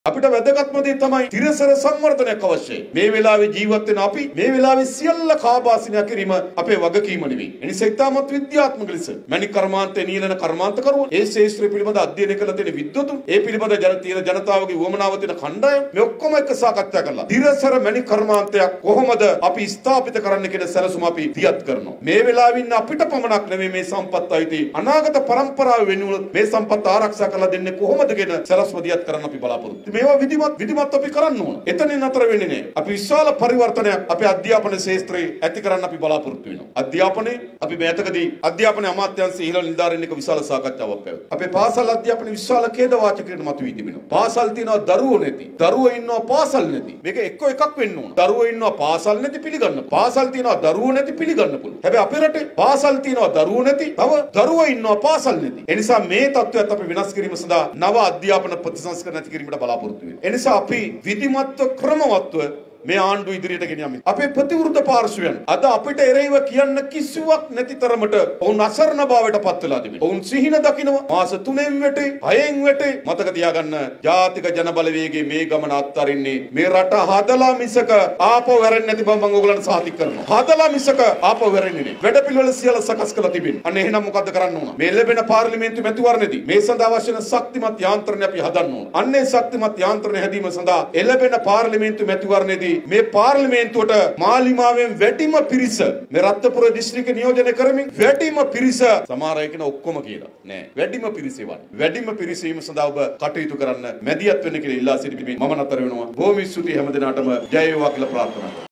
අපිට වැදගත්ම දේ තමයි තිරසර සංවර්ධනයක් අවශ්‍යයි. මේ වෙලාවේ ජීවත් වෙන අපි මේ වෙලාවේ සියල්ල කාබාසිනිය කිරීම අපේ වගකීම නෙවෙයි. එනිසා ඉතාමත් විද්‍යාත්මක ලෙස මණික් කර්මාන්තයේ නියලන කර්මාන්තකරුවෝ ඒ ශාස්ත්‍රය පිළිබඳ අධ්‍යයනය කළ තියෙන විද්වතුන් ඒ පිළිබඳ ජනතාවගේ වමනාව තියෙන කණ්ඩායම් මේ ඔක්කොම එක්ක සාකච්ඡා කරලා තිරසර මණික් කර්මාන්තයක් කොහොමද අපි ස්ථාපිත කරන්න කියන සැලසුම අපි දියත් කරනවා. මේ වෙලාවේ ඉන්න අපිට පමණක් නෙවෙයි මේ සම්පත් අයිති අනාගත පරම්පරාව වෙනුවෙන් මේ සම්පත් ආරක්ෂා කරලා දෙන්නේ කොහොමද කියන සැලසුම දියත් කරන්න අපි බලාපොරොත්තු. මේවා විධිමත් අපි කරන්න ඕන. එතනින් නතර වෙන්නේ නැහැ. අපි විශාල පරිවර්තනයක් අපේ අධ්‍යාපන ශාස්ත්‍රයේ ඇති කරන්න අපි බලාපොරොත්තු වෙනවා. අධ්‍යාපනයේ අපි මේතකදී අධ්‍යාපන අමාත්‍යාංශයේ ඉහළ නිලධාරීන් එක්ක විශාල සාකච්ඡාවක් පැවැත්වුවා. අපේ පාසල් අධ්‍යාපනයේ විශාල ඛේද වාචකයකට මතුවී තිබෙනවා. පාසල් තියනවා දරුවෝ නැති. දරුවෝ ඉන්නවා පාසල් නැති. මේක එක්ක එකක් වෙන්න ඕන. දරුවෝ ඉන්නවා පාසල් නැති පිළිගන්න. පාසල් තියනවා දරුවෝ නැති පිළිගන්න පුළුවන්. හැබැයි අපේ රටේ පාසල් තියනවා දරුවෝ නැති. තව දරුවෝ ඉන්නවා පාසල් නැති. ඒ නිසා මේ තත්ත්වයට අපි වෙනස් කිරීම සඳහා නව අධ්‍යාපන ප්‍රතිසංස්කරණ ඇති කිරීමට බලාපොරොත්තු වෙනවා. එනිසා අපි විධිමත්ව ක්‍රමවත්ව මේ ආණ්ඩුව ඉදිරියට ගෙනියමු. අපේ ප්‍රතිවිරුද්ධ පාර්ශවයන් අද අපිට එරෙහිව කියන්න කිසිවක් නැති තරමට ඔවුන් අසරණ භාවයට පත් වෙලා තිබෙනවා. ඔවුන් සිහින දකිනවා මාස 3න් වෙටේ 6න් වෙටේ මතක තියාගන්න ජාතික ජනබලවේගයේ මේ ගමන අත්තරින්නේ මේ රට හදලා මිසක ආපහු වැරෙන්නේ නැති බව මම ඔයගලන්ට සාතික කරනවා. හදලා මිසක ආපහු වැරෙන්නේ නැහැ. වැඩපිළිවෙල සියල්ල සකස් කරලා තිබෙනවා. අන්න එහෙනම් මොකද්ද කරන්න ඕන? මේ ලැබෙන පාර්ලිමේන්තු මැතිවරණයේදී මේ සඳහා අවශ්‍ය වෙන ශක්තිමත් යාන්ත්‍රණය අපි හදන්න ඕන. අන්නේ ශක්තිමත් යාන්ත්‍රණය හැදීම සඳහා එළබෙන පාර්ලිමේන්තු මැතිවරණයේදී මේ පාර්ලිමේන්තුවට මාලිමාවෙන් වැඩිම පිරිස මේ රත්නපුර දිස්ත්‍රික්ක නියෝජනය කරමින් වැඩිම පිරිස සමහර අය කියන ඔක්කොම කියලා නෑ වැඩිම පිරිස වැඩිම පිරිස වීම සඳහා ඔබ කටයුතු කරන්න මැදිහත් වෙන්න කියලා ඉල්ලා සිටිමින් මම නතර වෙනවා. බොහොම ස්තුතියි හැමදෙනාටම ජය වේවා කියලා ප්‍රාර්ථනා කරනවා.